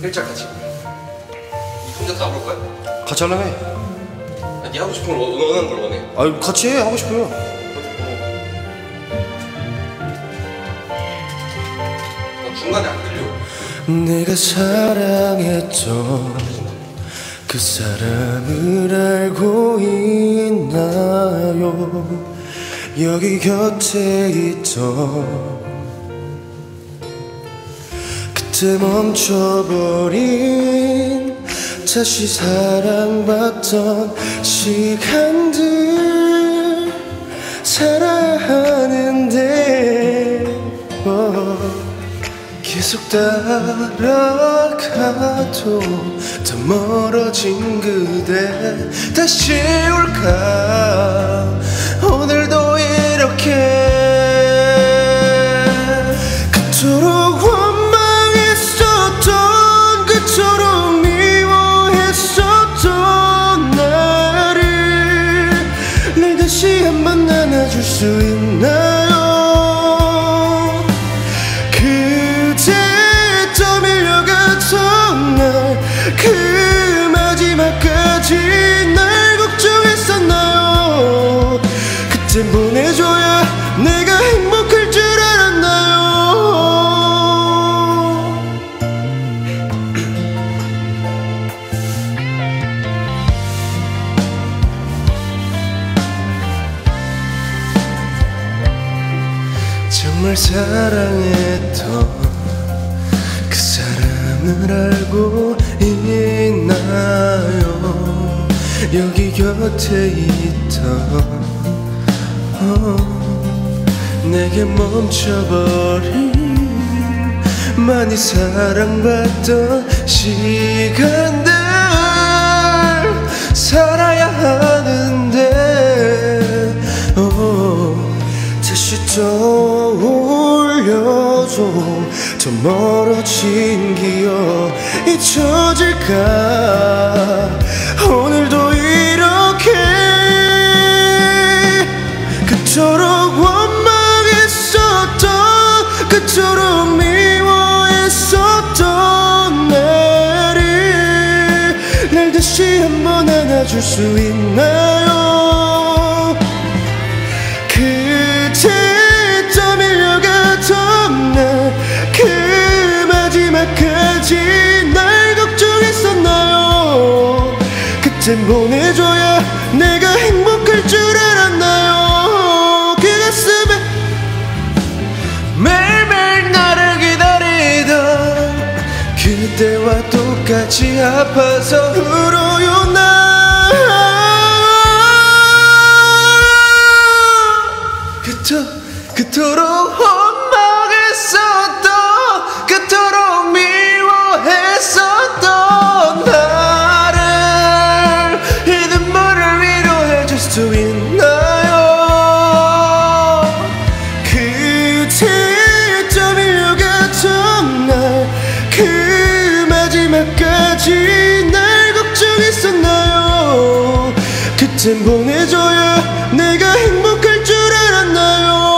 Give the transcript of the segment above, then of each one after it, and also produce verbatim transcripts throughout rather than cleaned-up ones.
일절 같이. 혼자 다 볼 거야? 같이 하려면 해. 아, 네 하고 싶은 걸 원하는 걸 원해. 아 같이 해. 하고 싶어요. 나 중간에 안 들려. 내가 사랑했던 그 사람을 알고 있나요? 여기 곁에 있던 그때 멈춰버린 다시 사랑받던 시간들 살아야 하는데 oh. 계속 따라가도 더 멀어진 그대 다시 올까 오늘도 이렇게 그토록 원망했었던 그토록 미워했었던 나를 날 다시 한번 안아줄 수 있나요? 그 마지막까지 날 걱정했었나요? 그땐 보내줘야 내가 행복할 줄 알았나요? 정말 사랑했던 그 사람을 알고 있나요? 여기 곁에 있던 oh, 내게 멈춰버린 많이 사랑받던 시간들 살아야 하는데 oh, 다시 떠올려줘 더 멀어진 기억 잊혀질까 오늘도 이렇게 그토록 원망했었던 그토록 미워했었던 나를 날 다시 한번 안아줄 수 있나요? 그때 떠밀려갔던 날 그 마지막까지 날 걱정했었나요? 그땐 보내줘야 내가 행복할 줄 알았나요? 그 가슴에 매일매일 나를 기다리던 그때와 똑같이 아파서 울어요 나 그토, 그토록 원망했었던 그토록 미워했었던 나를 이 눈물을 위로해줄 수 있나요? 그때 떠밀려갔던 날 그 마지막까지 날 걱정했었나요? 그땐 보내줘야 내가 행복할 줄 알았나요?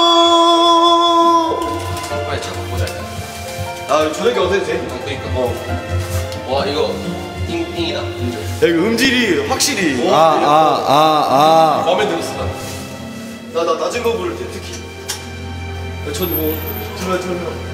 아 저녁에 어떻게 돼? 어 그니까 어. 와 이거 띵, 띵이다 인정. 야 이거 음질이 확실히 어, 아아아아 아, 아, 아. 마음에 들었어 나. 나 나 낮은 거 부를 때 특히. 저뭐 들어요 들어요.